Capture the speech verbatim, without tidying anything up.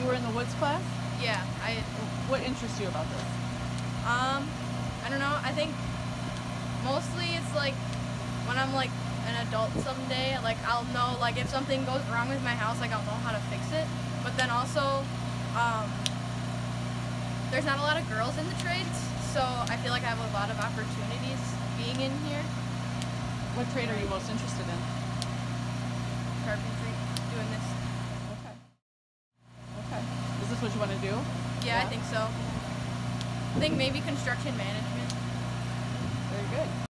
you were in the woods class? Yeah, I, What interests you about this? um, I don't know, I think mostly it's like when I'm like an adult someday, like I'll know like if something goes wrong with my house, like I'll know how to fix it. But then also, um, there's not a lot of girls in the trades, so I feel like I have a lot of opportunities being in here. What trade are you most interested in? Carpentry, doing this. Okay. Okay. Is this what you want to do? Yeah, I think so. I think maybe construction management. Very good.